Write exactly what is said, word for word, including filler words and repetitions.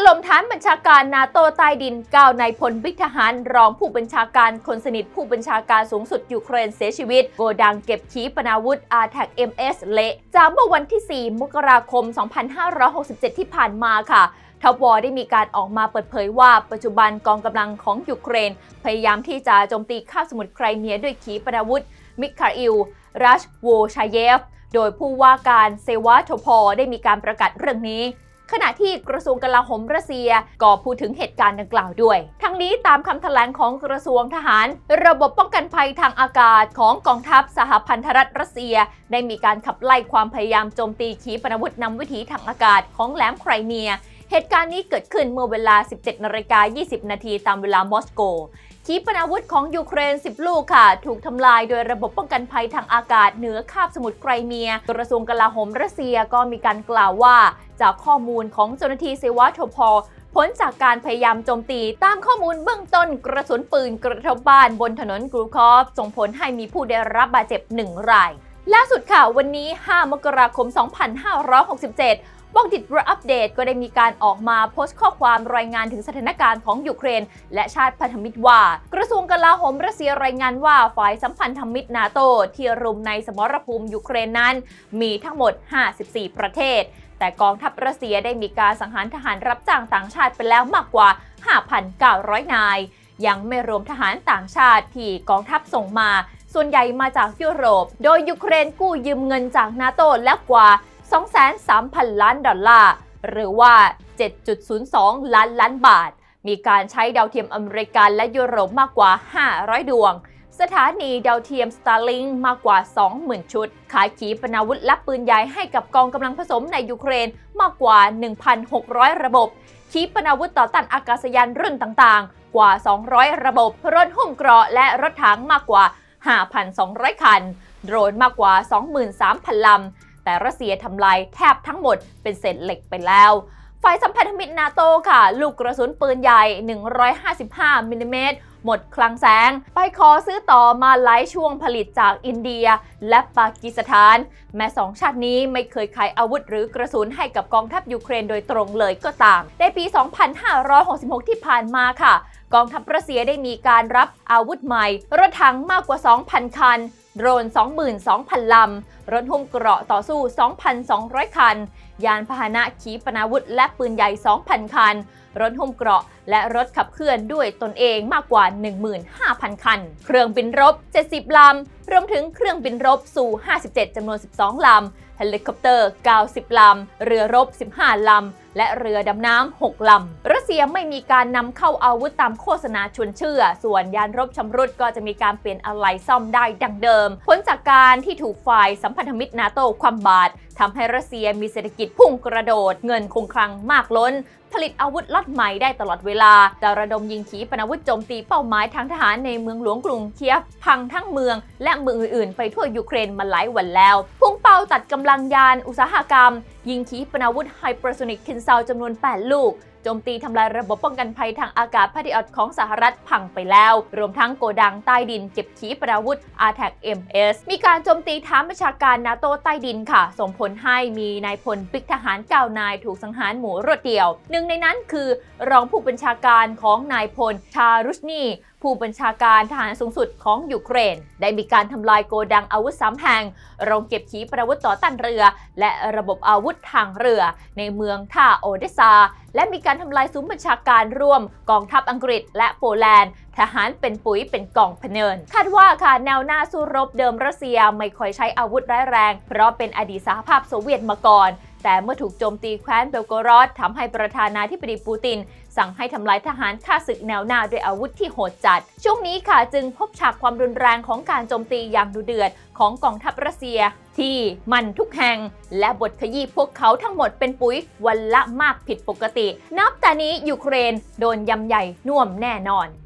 ล่มฐานบัญชาการนาโตใต้ดินเก้านายพลบิ๊กทหารรองผู้บัญชาการคนสนิทผู้บัญชาการสูงสุดยูเครนเสียชีวิตโกดังเก็บขีปนาวุธ อาร์ ที เอ ซี เอ็ม เอส เละจากเมื่อวันที่ สี่ มกราคม สองพันห้าร้อยหกสิบเจ็ด ที่ผ่านมาค่ะท็อปวอร์ได้มีการออกมาเปิดเผยว่าปัจจุบันกองกำลังของยูเครนพยายามที่จะโจมตีคาบสมุทรไครเมียด้วยขีปนาวุธมิคาอิล รัชโวชาเยฟโดยผู้ว่าการเซวาโทพอได้มีการประกาศเรื่องนี้ขณะที่กระทรวงกลาโหมรัสเซียก็พูดถึงเหตุการณ์ดังกล่าวด้วยทั้งนี้ตามคำแถลงของกระทรวงทหารระบบป้องกันภัยทางอากาศของกองทัพสหพันธรัฐรัสเซียได้มีการขับไล่ความพยายามโจมตีขีปนาวุธนำวิถีทางอากาศของแหลมไครเมียเหตุการณ์นี้เกิดขึ้นเมื่อเวลา สิบเจ็ดนาฬิกายี่สิบ นาทีตามเวลามอสโกขีปนาวุธของยูเครนสิบลูกค่ะถูกทำลายโดยระบบป้องกันภัยทางอากาศเหนือคาบสมุทรไครเมียกระทรวงกลาโหมรัสเซียก็มีการกล่าวว่าจากข้อมูลของเจ้าหน้าที่เซวาโทพอผลจากการพยายามโจมตีตามข้อมูลเบื้องต้นกระสุนปืนกระทบบ้านบนถนนกรูคอฟส่งผลให้มีผู้ได้รับบาดเจ็บหนึ่งรายล่าสุดค่ะวันนี้ ห้า มกราคม สองพันห้าร้อยหกสิบเจ็ดวงดิดรัอัปเดตก็ได้มีการออกมาโพสต์ข้อความรายงานถึงสถานการณ์ของยูเครนและชาติพันธมิตรว่ากระทรวงกลาโหมรัสเซียรายงานว่าฝ่ายสัมพันธมิตรนาโตที่รุมในสมรภูมิยูเครนนั้นมีทั้งหมดห้าสิบสี่ประเทศแต่กองทัพรัสเซียได้มีการสังหารทหารรับจ้างต่างชาติไปแล้วมากกว่า ห้าพันเก้าร้อย นายยังไม่รวมทหารต่างชาติที่กองทัพส่งมาส่วนใหญ่มาจากยุโรปโดยยูเครนกู้ยืมเงินจากนาโตแล้วกว่าสองแสนสามพัน ล้านดอลลาร์หรือว่า เจ็ดจุดศูนย์สอง ล้านล้านบาทมีการใช้ดาวเทียมอเมริกันและยุโรปมากกว่าห้าร้อยดวงสถานีดาวเทียม Starlink มากกว่า สองหมื่น ชุดขายขีปนาวุธและปืนใหญ่ให้กับกองกำลังผสมในยูเครนมากกว่า หนึ่งพันหกร้อย ระบบขีปนาวุธต่อต้านอากาศยานรุ่นต่างๆกว่าสองร้อยระบบรถหุ้มเกราะและรถถังมากกว่า ห้าพันสองร้อย คันโดรนมากกว่า สองหมื่นสามพัน ลำแต่รัสเซียทำลายแทบทั้งหมดเป็นเศษเหล็กไปแล้วฝ่ายสัมพันธมิตรนาโตค่ะลูกกระสุนปืนใหญ่หนึ่งร้อยห้าสิบห้ามิลลิเมตรหมดคลังแสงไปขอซื้อต่อมาหลายช่วงผลิตจากอินเดียและปากีสถานแม้สองชาตินี้ไม่เคยขายอาวุธหรือกระสุนให้กับกองทัพยูเครนโดยตรงเลยก็ตามในปี สองพันห้าร้อยหกสิบหก ที่ผ่านมาค่ะกองทัพรัสเซียได้มีการรับอาวุธใหม่รถถังมากกว่า สองพัน คันโดรน สองหมื่นสองพัน ลำรถหุ้มเกราะต่อสู้ สองพันสองร้อย คันยานพาหนะขีปนาวุธและปืนใหญ่ สองพัน คันรถหุ้มเกราะและรถขับเคลื่อนด้วยตนเองมากกว่า หนึ่งหมื่นห้าพัน คันเครื่องบินรบ เจ็ดสิบ ลำรวมถึงเครื่องบินรบซู ห้าสิบเจ็ด จำนวน สิบสอง ลำเฮลิคอปเตอร์ เก้าสิบ ลำเรือรบ สิบห้า ลำและเรือดำน้ำ หก ลำรัสเซียไม่มีการนำเข้าอาวุธตามโฆษณาชวนเชื่อส่วนยานรบชำรุดก็จะมีการเปลี่ยนอะไหล่ซ่อมได้ดังเดิมผลจากการที่ถูกฝ่ายสัมพันธมิตรนาโตคว่ำบาตรทำให้รัสเซียมีเศรษฐกิจพุ่งกระโดดเงินคงคลังมากล้นผลิตอาวุธล็อตใหม่ได้ตลอดเวลาแต่ระดมยิงขีปนาวุธโจมตีเป้าหมายทางทหารในเมืองหลวงกรุงเคียฟพังทั้งเมืองและเมืองอื่นๆไปทั่วยูเครนมาหลายวันแล้วพุ่งเป้าตัดกำลังยานอุตสาหกรรมยิงขีปนาวุธไฮเปอร์โซนิกคินซาวจำนวน แปด ลูกโจมตีทำลายระบบป้องกันภัยทางอากาศพาทิออตของสหรัฐพังไปแล้วรวมทั้งโกดังใต้ดินเก็บขีปนาวุธ อาร์ ที เอ ซี เอ็ม เอส มีการโจมตีฐานบัญชาการนาโตใต้ดินค่ะส่งผลให้มีนายพลบิ๊กทหารเก้านายถูกสังหารหมู่รวดเดียวหนึ่งในนั้นคือรองผู้บัญชาการของนายพลชารุชนีผู้บัญชาการทหารสูงสุดของยูเครนได้มีการทำลายโกดังอาวุธสามแห่งโรงเก็บขีปนาวุธต่อต้านเรือและระบบอาวุธทางเรือในเมืองท่าโอเดสซาและมีการทำลายศูนย์บัญชาการร่วมกองทัพอังกฤษและโปแลนด์ทหารเป็นปุ๋ยเป็นกองพเนินคาดว่าค่ะแนวหน้าสู้รบเดิมรัสเซียไม่ค่อยใช้อาวุธร้ายแรงเพราะเป็นอดีตสหภาพโซเวียตมาก่อนแต่เมื่อถูกโจมตีแคว้นเบลโกรอดทำให้ประธานาธิบดีปูตินสั่งให้ทำลายทหารฆ่าศึกแนวหน้าด้วยอาวุธที่โหดจัดช่วงนี้ค่ะจึงพบฉากความรุนแรงของการโจมตีอย่างดุเดือดของกองทัพรัสเซียที่มันทุกแห่งและบทขยี้พวกเขาทั้งหมดเป็นปุ๋ยวันละมากผิดปกตินับแต่นี้ยูเครนโดนยำใหญ่น่วมแน่นอน